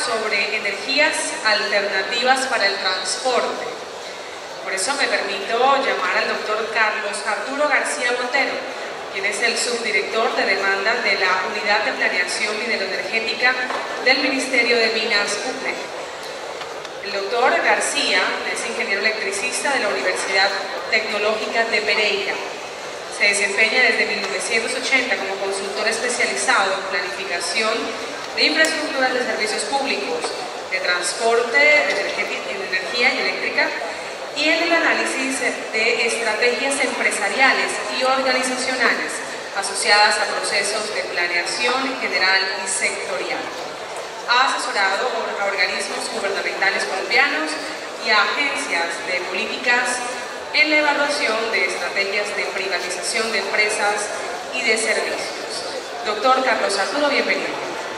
sobre energías alternativas para el transporte. Por eso me permito llamar al doctor Carlos Arturo García Montero, quien es el subdirector de demandas de la Unidad de Planeación Mineroenergética del Ministerio de Minas UPLE. El doctor García es ingeniero electricista de la Universidad Tecnológica de Pereira. Se desempeña desde 1980 como consultor especializado en planificación de infraestructuras de servicios públicos, de transporte, de energía y eléctrica, y en el análisis de estrategias empresariales y organizacionales asociadas a procesos de planeación general y sectorial. Ha asesorado a organismos gubernamentales colombianos y a agencias de políticas en la evaluación de estrategias de privatización de empresas y de servicios. Doctor Carlos Arturo, bienvenido.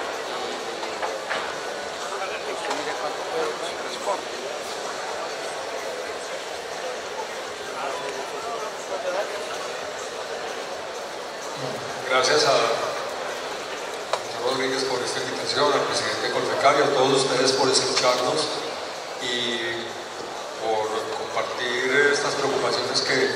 Gracias a Rodríguez por esta invitación, al presidente Colmecario, a todos ustedes por escucharnos y por compartir estas preocupaciones que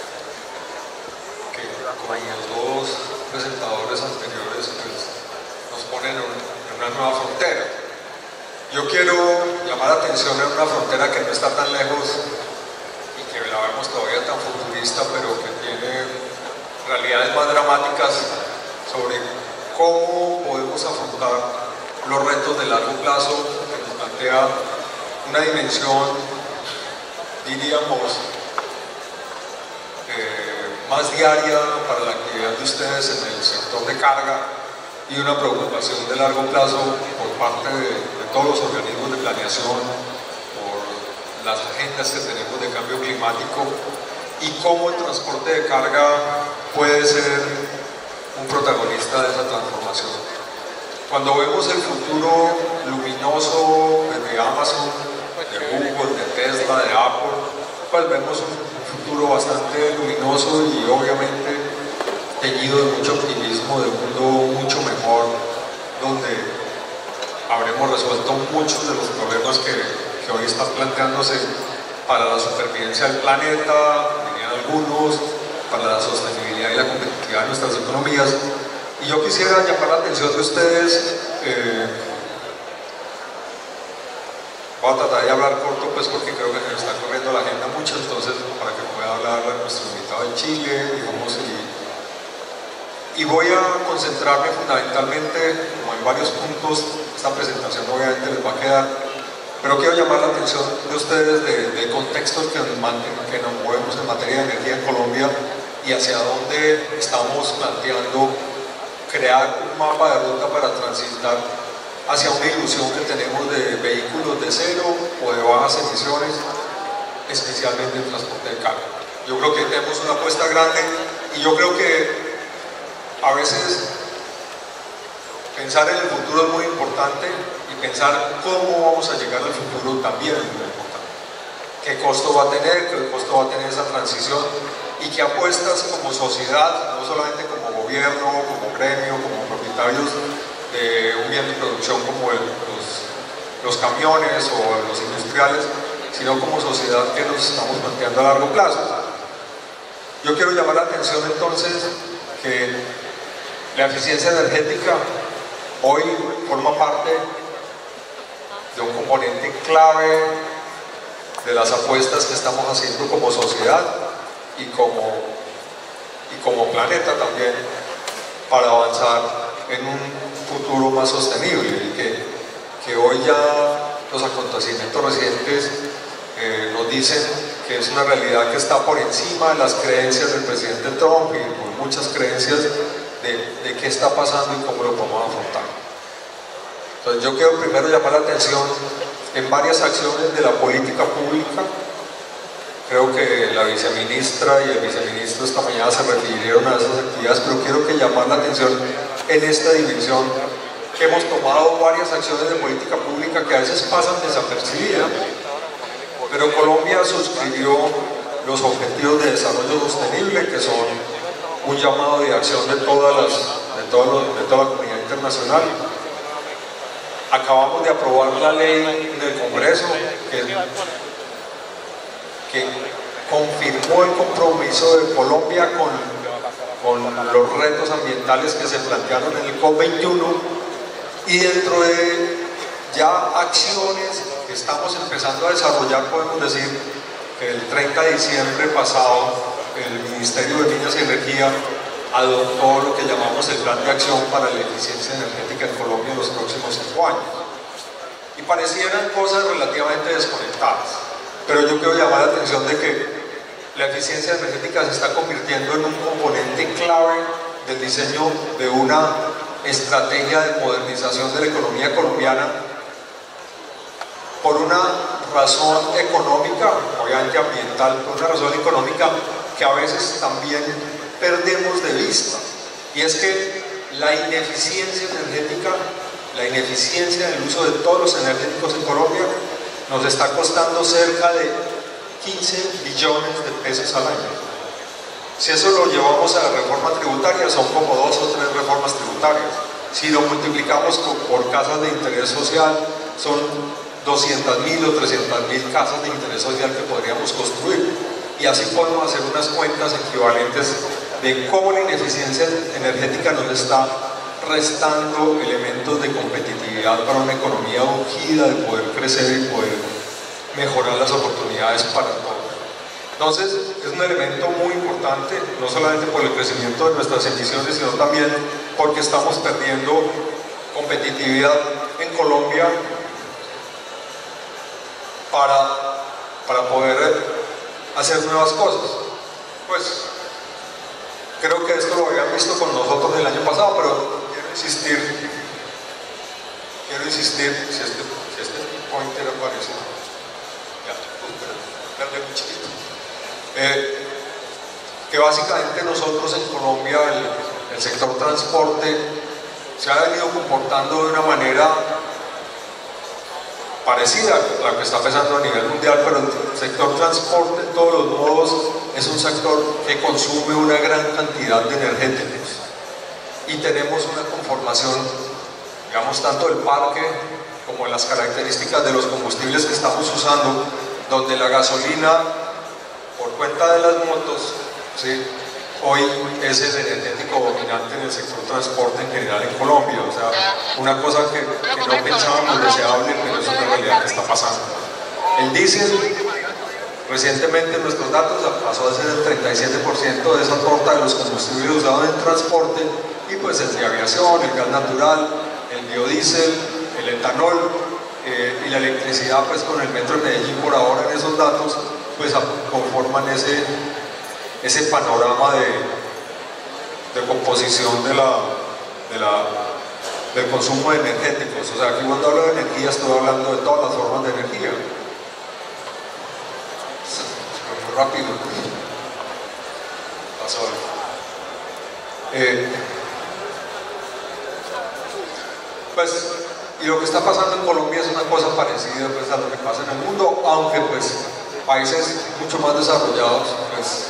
como los dos presentadores anteriores pues, nos ponen en una nueva frontera. Yo quiero llamar la atención en una frontera que no está tan lejos y que la vemos todavía tan futurista, pero que tiene realidades más dramáticas sobre cómo podemos afrontar los retos de largo plazo que nos plantea una dimensión, diríamos, más diaria para la actividad de ustedes en el sector de carga y una preocupación de largo plazo por parte de todos los organismos de planeación, por las agendas que tenemos de cambio climático y cómo el transporte de carga puede ser un protagonista de esa transformación. Cuando vemos el futuro luminoso de Amazon, de Google, de Tesla, de Apple, pues vemos un futuro bastante luminoso y obviamente teñido de mucho optimismo, de un mundo mucho mejor, donde habremos resuelto muchos de los problemas que hoy están planteándose para la supervivencia del planeta, algunos, para la sostenibilidad y la competitividad de nuestras economías. Y yo quisiera llamar la atención de ustedes, voy a tratar de hablar corto pues porque creo que se nos está corriendo la agenda mucho, entonces para que pueda hablar nuestro invitado de Chile, digamos, y voy a concentrarme fundamentalmente, como en varios puntos, esta presentación obviamente les va a quedar, pero quiero llamar la atención de ustedes de contextos que nos movemos en materia de energía en Colombia y hacia dónde estamos planteando crear un mapa de ruta para transitar hacia una ilusión que tenemos de vehículos de cero o de bajas emisiones, especialmente en transporte de carga. Yo creo que tenemos una apuesta grande y yo creo que a veces pensar en el futuro es muy importante y pensar cómo vamos a llegar al futuro también es muy importante. ¿Qué costo va a tener? ¿Qué costo va a tener esa transición? Y qué apuestas como sociedad, no solamente como gobierno, como gremio, como propietarios de un bien de producción como los camiones o los industriales, sino como sociedad que nos estamos planteando a largo plazo. Yo quiero llamar la atención entonces que la eficiencia energética hoy forma parte de un componente clave de las apuestas que estamos haciendo como sociedad y como planeta también para avanzar en un futuro más sostenible y que hoy ya los acontecimientos recientes nos dicen que es una realidad que está por encima de las creencias del presidente Trump y por muchas creencias de qué está pasando y cómo lo podemos afrontar. Entonces yo quiero primero llamar la atención en varias acciones de la política pública. Creo que la viceministra y el viceministro esta mañana se refirieron a esas actividades, pero quiero que llamar la atención en esta dimensión que hemos tomado varias acciones de política pública que a veces pasan desapercibidas, pero Colombia suscribió los Objetivos de Desarrollo Sostenible, que son un llamado de acción de toda la comunidad internacional, acabamos de aprobar la ley del Congreso que confirmó el compromiso de Colombia con los retos ambientales que se plantearon en el COP21, y dentro de ya acciones que estamos empezando a desarrollar, podemos decir que el 30 de diciembre pasado el Ministerio de Minas y Energía adoptó lo que llamamos el Plan de Acción para la Eficiencia Energética en Colombia en los próximos 5 años. Y parecieran cosas relativamente desconectadas, pero yo quiero llamar la atención de que la eficiencia energética se está convirtiendo en un componente clave del diseño de una estrategia de modernización de la economía colombiana, por una razón económica, obviamente ambiental, por una razón económica que a veces también perdemos de vista, y es que la ineficiencia energética, la ineficiencia en el uso de todos los energéticos en Colombia nos está costando cerca de 15 billones de pesos al año. Si eso lo llevamos a la reforma tributaria, son como 2 o 3 reformas tributarias. Si lo multiplicamos por casas de interés social, son 200.000 o 300.000 casas de interés social que podríamos construir. Y así podemos hacer unas cuentas equivalentes de cómo la ineficiencia energética nos está restando elementos de competitividad para una economía ungida de poder crecer y poder mejorar las oportunidades para todos. Entonces, es un elemento muy importante, no solamente por el crecimiento de nuestras emisiones, sino también porque estamos perdiendo competitividad en Colombia para poder hacer nuevas cosas. Pues, creo que esto lo habían visto con nosotros el año pasado, pero quiero insistir, si este pointer aparece, muy chiquito, que básicamente nosotros en Colombia, el sector transporte se ha venido comportando de una manera parecida a la que está pasando a nivel mundial, pero el sector transporte en todos los modos es un sector que consume una gran cantidad de energéticos, y tenemos una conformación, digamos, tanto del parque como las características de los combustibles que estamos usando, donde la gasolina, por cuenta de las motos, ¿sí?, hoy es el energético dominante en el sector transporte en general en Colombia. O sea, una cosa que no pensábamos deseable, pero es una realidad que está pasando. El diésel, recientemente en nuestros datos, pasó a ser el 37% de esa torta de los combustibles usados en transporte, y pues el de aviación, el gas natural, el biodiesel, el etanol y la electricidad, pues con el metro de Medellín por ahora en esos datos, pues conforman ese panorama de composición del consumo de energéticos. O sea, aquí cuando hablo de energía estoy hablando de todas las formas de energía. Muy rápido. Pasó. Pues, y lo que está pasando en Colombia es una cosa parecida, pues, a lo que pasa en el mundo, aunque pues países mucho más desarrollados, pues,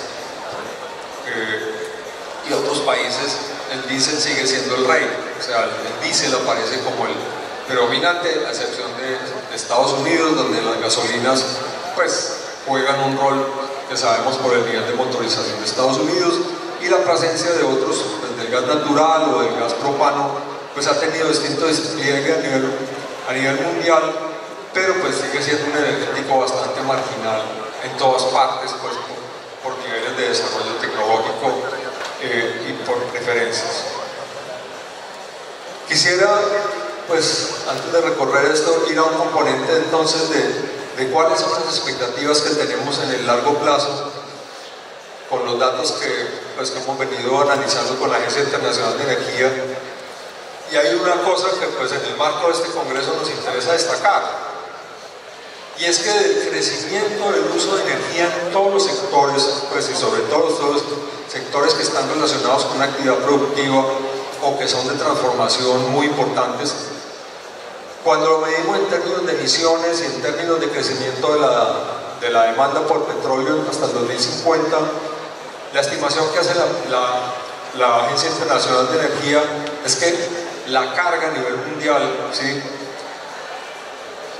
y otros países, el diésel sigue siendo el rey. O sea, el diésel aparece como el predominante, a excepción de Estados Unidos, donde las gasolinas pues juegan un rol que sabemos por el nivel de motorización de Estados Unidos, y la presencia de otros, pues, del gas natural o del gas propano, pues ha tenido distinto despliegue a nivel mundial, pero pues sigue siendo un energético bastante marginal en todas partes, pues por niveles de desarrollo tecnológico y por preferencias. Quisiera, pues, antes de recorrer esto, ir a un componente entonces de cuáles son las expectativas que tenemos en el largo plazo con los datos que hemos venido analizando con la Agencia Internacional de Energía. Y hay una cosa que pues en el marco de este congreso nos interesa destacar, y es que el crecimiento del uso de energía en todos los sectores, pues, y sobre todo todos los sectores que están relacionados con una actividad productiva o que son de transformación muy importantes, cuando lo medimos en términos de emisiones y en términos de crecimiento de la demanda por petróleo hasta el 2050, la estimación que hace la Agencia Internacional de Energía es que la carga a nivel mundial, ¿sí?,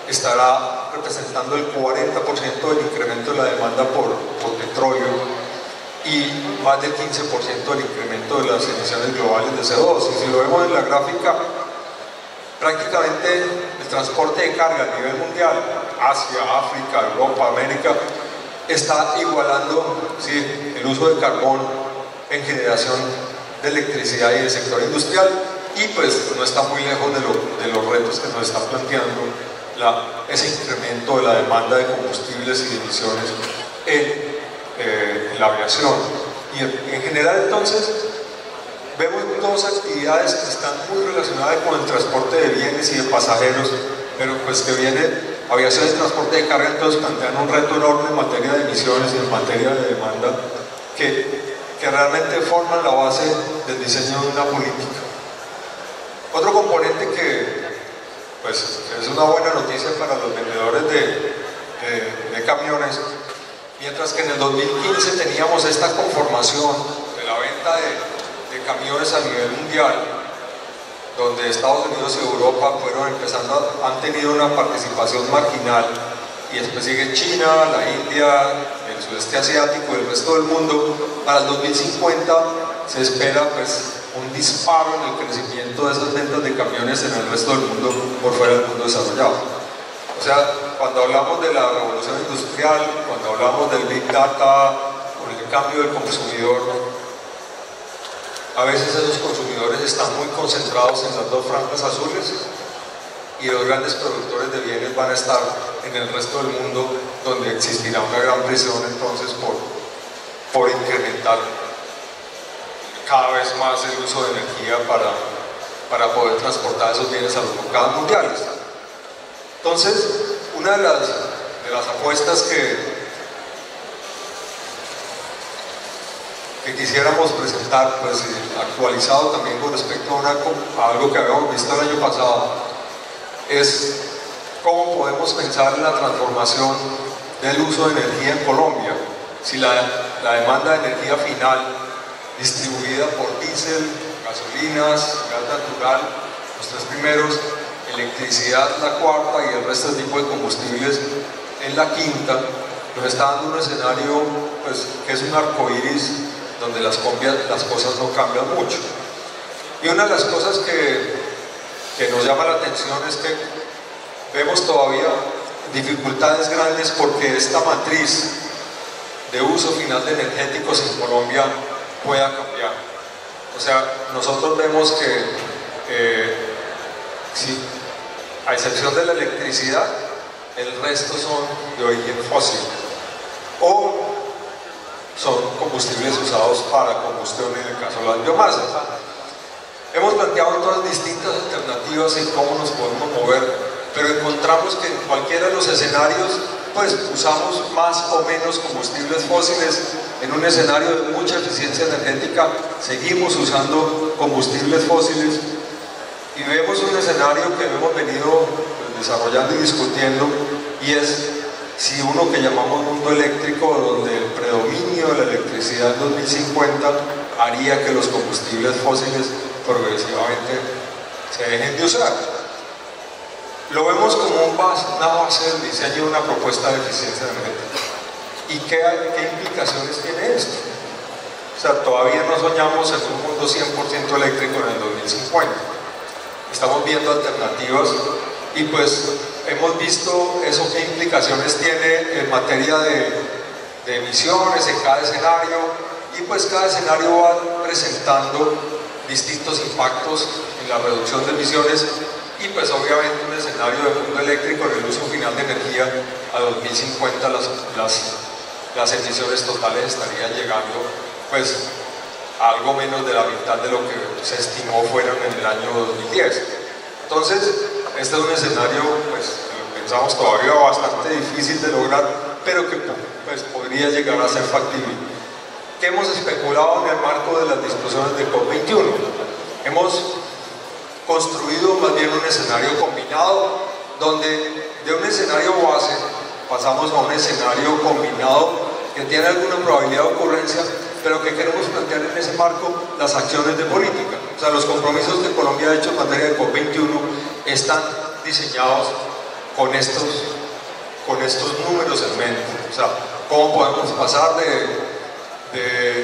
estará representando el 40% del incremento de la demanda por petróleo y más del 15% del incremento de las emisiones globales de CO2. Y si lo vemos en la gráfica, prácticamente el transporte de carga a nivel mundial, Asia, África, Europa, América, está igualando, ¿sí?, el uso de carbón en generación de electricidad y del sector industrial, y pues no está muy lejos de los retos que nos está planteando ese incremento de la demanda de combustibles y de emisiones en la aviación. Y en general, entonces, vemos dos actividades que están muy relacionadas con el transporte de bienes y de pasajeros, pero pues que viene aviación y transporte de carga, entonces plantean un reto enorme en materia de emisiones y en materia de demanda que realmente forman la base del diseño de una política. Otro componente que pues es una buena noticia para los vendedores de camiones, mientras que en el 2015 teníamos esta conformación de la venta de camiones a nivel mundial, donde Estados Unidos y Europa han tenido una participación marginal, y después sigue China, la India, el sudeste asiático y el resto del mundo. Para el 2050 se espera pues un disparo en el crecimiento de esas ventas de camiones en el resto del mundo por fuera del mundo desarrollado. O sea, cuando hablamos de la revolución industrial, cuando hablamos del Big Data, o el cambio del consumidor, a veces esos consumidores están muy concentrados en las dos franjas azules, y los grandes productores de bienes van a estar en el resto del mundo, donde existirá una gran presión entonces por incrementar cada vez más el uso de energía para poder transportar esos bienes a los mercados mundiales. Entonces, una de las apuestas que quisiéramos presentar, pues actualizado también con respecto a algo que habíamos visto el año pasado, es cómo podemos pensar en la transformación del uso de energía en Colombia. Si la demanda de energía final, distribuida por diésel, gasolinas, gas natural, los tres primeros, electricidad la cuarta y el resto del tipo de combustibles en la quinta, nos está dando un escenario pues, que es un arco iris donde las cosas no cambian mucho. Y una de las cosas que nos llama la atención es que vemos todavía dificultades grandes porque esta matriz de uso final de energéticos en Colombia pueda cambiar. O sea, nosotros vemos que sí, a excepción de la electricidad, el resto son de origen fósil o son combustibles usados para combustión, en el caso de las biomasas. Hemos planteado todas distintas alternativas en cómo nos podemos mover, pero encontramos que en cualquiera de los escenarios pues usamos más o menos combustibles fósiles. En un escenario de mucha eficiencia energética seguimos usando combustibles fósiles, y vemos un escenario que hemos venido pues, desarrollando y discutiendo, y es si uno que llamamos mundo eléctrico, donde el predominio de la electricidad en 2050 haría que los combustibles fósiles progresivamente se dejen de usar. Lo vemos como una base del diseño de una propuesta de eficiencia energética. ¿Y qué implicaciones tiene esto? O sea, todavía no soñamos en un mundo 100% eléctrico en el 2050. Estamos viendo alternativas y pues hemos visto eso qué implicaciones tiene en materia de emisiones en cada escenario, y pues cada escenario va presentando distintos impactos en la reducción de emisiones, y pues obviamente un escenario de mundo eléctrico en el uso final de energía a 2050 las emisiones totales estarían llegando pues a algo menos de la mitad de lo que se estimó fueron en el año 2010. Entonces este es un escenario pues pensamos todavía bastante difícil de lograr, pero que pues podría llegar a ser factible. ¿Qué hemos especulado en el marco de las discusiones de COP21? Hemos construido más bien un escenario combinado, donde de un escenario base pasamos a un escenario combinado que tiene alguna probabilidad de ocurrencia, pero que queremos plantear en ese marco las acciones de política. O sea, los compromisos que Colombia ha hecho en materia de COP21 están diseñados con estos números en mente. O sea, ¿cómo podemos pasar de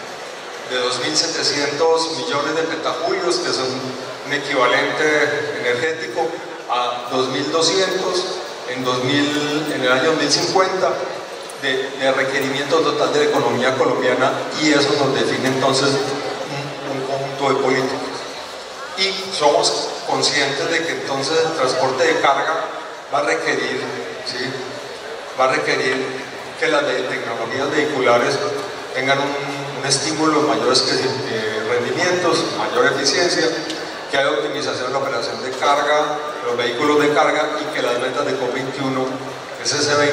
2.700 millones de petajulios, que son un equivalente energético, a 2.200 en el año 2050 de requerimiento total de la economía colombiana? Y eso nos define entonces un conjunto de políticas. Y somos conscientes de que entonces el transporte de carga va a requerir, ¿sí?, va a requerir que las tecnologías vehiculares tengan un estímulo, mayores rendimientos, mayor eficiencia, que haya optimización de la operación de carga, los vehículos de carga, y que las metas de COP21 es ese 20%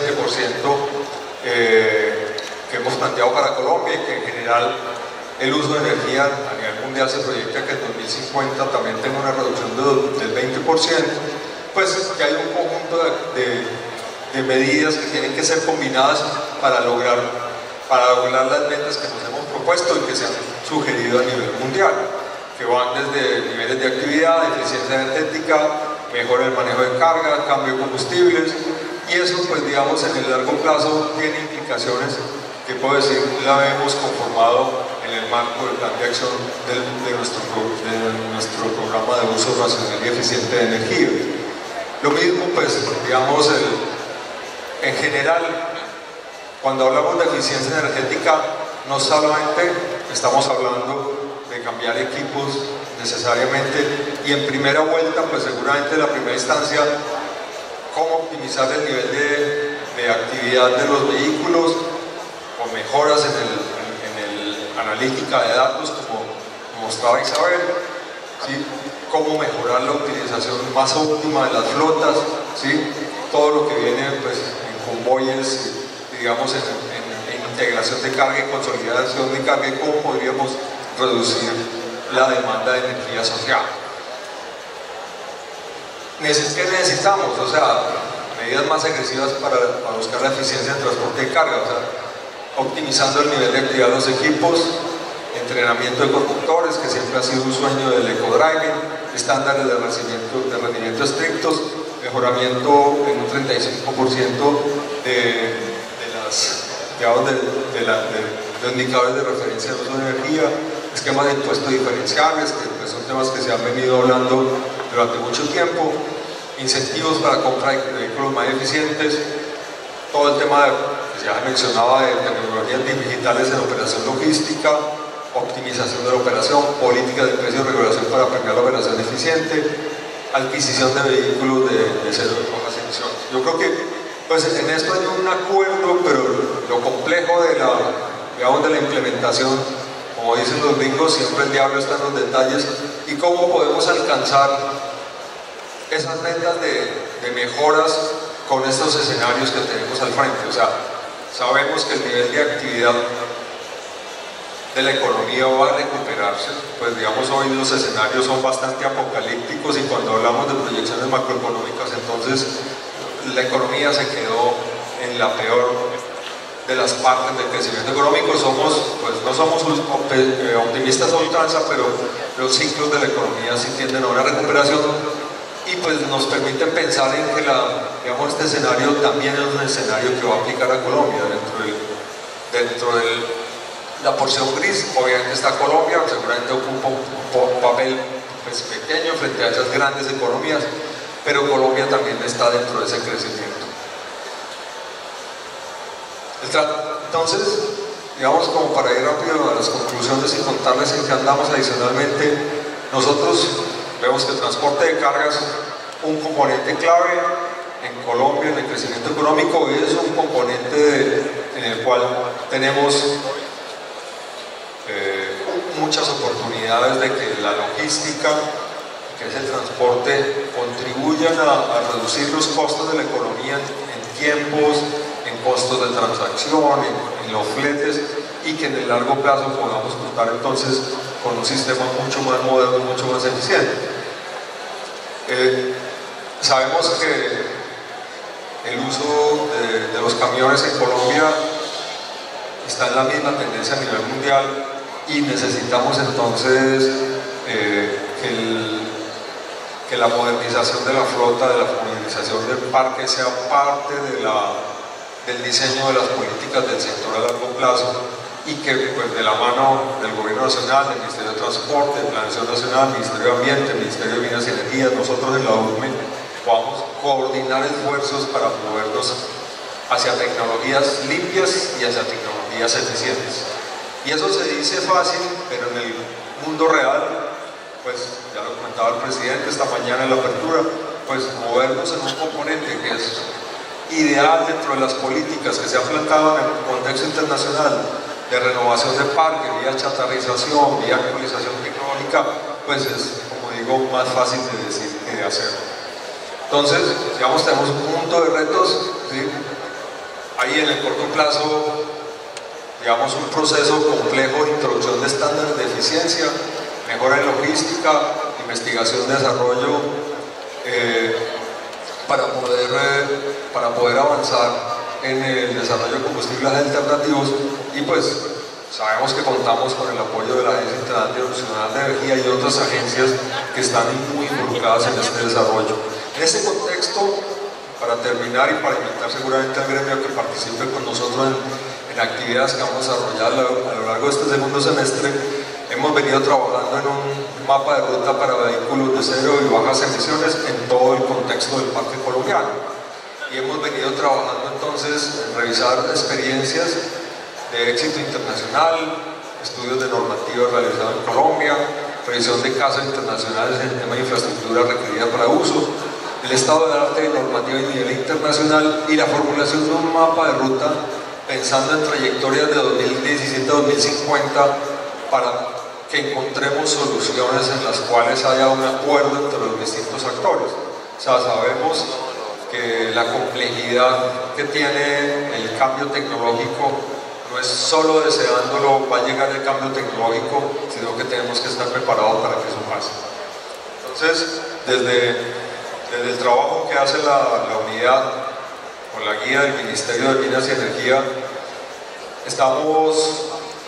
que hemos planteado para Colombia, y que en general el uso de energía a nivel mundial se proyecta que en 2050 también tenga una reducción del 20%, pues que hay un conjunto de medidas que tienen que ser combinadas para lograr las metas que nos hemos propuesto y que se han sugerido a nivel mundial, que van desde niveles de actividad, eficiencia energética, mejora del manejo de carga, cambio de combustibles, y eso, pues digamos, en el largo plazo tiene implicaciones que, puedo decir, la hemos conformado en el marco del plan de acción de nuestro programa de uso racional y eficiente de energía. Lo mismo, pues, digamos, en general, cuando hablamos de eficiencia energética, no solamente estamos hablando de cambiar equipos necesariamente, y en primera vuelta, pues seguramente en la primera instancia, cómo optimizar el nivel de actividad de los vehículos, o mejoras en el analítica de datos, como mostraba Isabel, ¿sí?, cómo mejorar la utilización más óptima de las flotas, ¿sí?, todo lo que viene, pues, en convoyes, digamos, en integración de carga y consolidación de carga, y cómo podríamos reducir la demanda de energía asociada. ¿Qué necesitamos? O sea, medidas más agresivas para buscar la eficiencia del transporte de carga, o sea, optimizando el nivel de actividad de los equipos, entrenamiento de conductores, que siempre ha sido un sueño del eco-driving, estándares de rendimiento estrictos, mejoramiento en un 35% de los indicadores de referencia de uso de energía, esquemas de impuestos diferenciales, que son temas que se han venido hablando durante mucho tiempo, incentivos para compra de vehículos más eficientes, todo el tema que ya mencionaba de tecnologías digitales en operación logística, optimización de la operación, políticas de precio y regulación para premiar la operación eficiente, adquisición de vehículos de cero de bajas emisiones. Yo creo que, pues, en esto hay un acuerdo, pero lo complejo de la implementación, como dicen los gringos, siempre el diablo está en los detalles, y cómo podemos alcanzar esas metas de mejoras con estos escenarios que tenemos al frente. O sea, sabemos que el nivel de actividad de la economía va a recuperarse, pues digamos, hoy los escenarios son bastante apocalípticos, y cuando hablamos de proyecciones macroeconómicas, entonces la economía se quedó en la peor de las partes del crecimiento económico. No somos optimistas a ultranza, pero los ciclos de la economía sí tienden a una recuperación, y pues nos permiten pensar en que este escenario también es un escenario que va a aplicar a Colombia. Dentro de la porción gris, obviamente está Colombia, seguramente ocupa un papel, pues, pequeño frente a esas grandes economías, pero Colombia también está dentro de ese crecimiento. Entonces, digamos, como para ir rápido a las conclusiones y contarles en qué andamos adicionalmente, nosotros vemos que el transporte de cargas, un componente clave en Colombia en el crecimiento económico, es un componente en el cual tenemos muchas oportunidades de que la logística, que es el transporte, contribuyan a reducir los costos de la economía en tiempos, en costos de transacción, en los fletes, y que en el largo plazo podamos contar entonces con un sistema mucho más moderno, mucho más eficiente. Sabemos que el uso de los camiones en Colombia está en la misma tendencia a nivel mundial, y necesitamos entonces que que la modernización de la flota, de la modernización del parque sea parte del diseño de las políticas del sector a largo plazo, y que pues, de la mano del Gobierno Nacional, del Ministerio de Transporte, de Planeación Nacional, Ministerio de Ambiente, Ministerio de Minas y Energía, nosotros en la URME podamos coordinar esfuerzos para movernos hacia tecnologías limpias y hacia tecnologías eficientes. Y eso se dice fácil, pero en el mundo real, pues ya lo comentaba el presidente esta mañana en la apertura, pues movernos en un componente que es ideal dentro de las políticas que se han planteado en el contexto internacional de renovación de parques, vía chatarrización, vía actualización tecnológica, pues es, como digo, más fácil de decir que de hacer. Entonces, digamos, tenemos un conjunto de retos, ¿sí? Ahí en el corto plazo, digamos, un proceso complejo de introducción de estándares de eficiencia, mejora en logística, investigación, desarrollo, para poder avanzar en el desarrollo de combustibles alternativos, y pues sabemos que contamos con el apoyo de la Agencia Internacional de Energía y otras agencias que están muy involucradas en este desarrollo. En este contexto, para terminar y para invitar seguramente al gremio que participe con nosotros en actividades que vamos a desarrollar a lo largo de este segundo semestre, hemos venido trabajando en un mapa de ruta para vehículos de cero y bajas emisiones en todo el contexto del parque colombiano. Y hemos venido trabajando entonces en revisar experiencias de éxito internacional, estudios de normativa realizados en Colombia, revisión de casos internacionales en el tema de infraestructura requerida para uso, el estado de arte de normativa a nivel internacional y la formulación de un mapa de ruta pensando en trayectorias de 2017 a 2050 para que encontremos soluciones en las cuales haya un acuerdo entre los distintos actores. O sea, sabemos que la complejidad que tiene el cambio tecnológico no es solo deseándolo va a llegar el cambio tecnológico, sino que tenemos que estar preparados para que eso pase. Entonces, desde el trabajo que hace la unidad con la guía del Ministerio de Minas y Energía, estamos,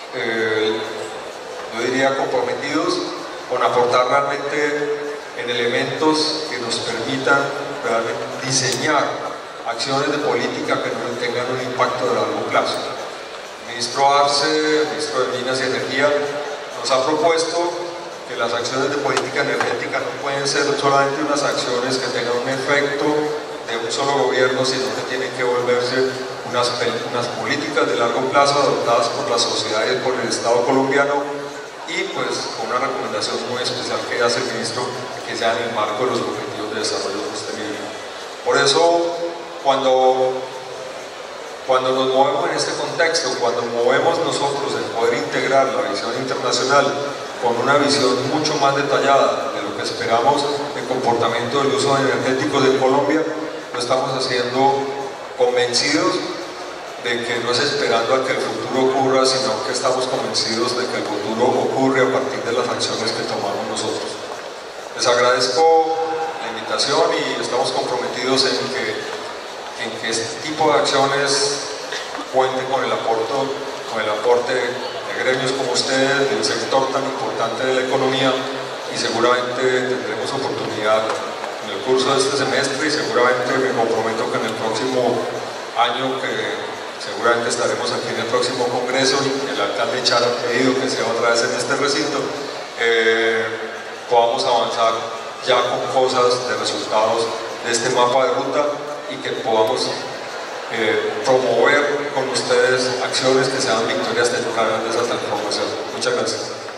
yo diría, comprometidos con aportar realmente en elementos que nos permitan realmente diseñar acciones de política que no tengan un impacto de largo plazo. El ministro Arce, el ministro de Minas y Energía, nos ha propuesto que las acciones de política energética no pueden ser solamente unas acciones que tengan un efecto de un solo gobierno, sino que tienen que volverse unas políticas de largo plazo adoptadas por la sociedad y por el Estado colombiano, y pues con una recomendación muy especial que hace el ministro, que sea en el marco de los objetivos de desarrollo sostenible. Por eso, cuando nos movemos en este contexto, cuando movemos nosotros el poder integrar la visión internacional con una visión mucho más detallada de lo que esperamos del comportamiento del uso energético de Colombia, lo estamos haciendo convencidos de que no es esperando a que el futuro ocurra, sino que estamos convencidos de que el futuro ocurre a partir de las acciones que tomamos nosotros. Les agradezco la invitación y estamos comprometidos en que este tipo de acciones cuenten con el aporte de gremios como ustedes, del sector tan importante de la economía, y seguramente tendremos oportunidad en el curso de este semestre, y seguramente me comprometo que en el próximo año, que seguramente estaremos aquí en el próximo congreso, y el alcalde Char ha pedido que sea otra vez en este recinto, podamos avanzar ya con cosas de resultados de este mapa de ruta, y que podamos promover con ustedes acciones que sean victorias tempranas de esa transformación. Muchas gracias.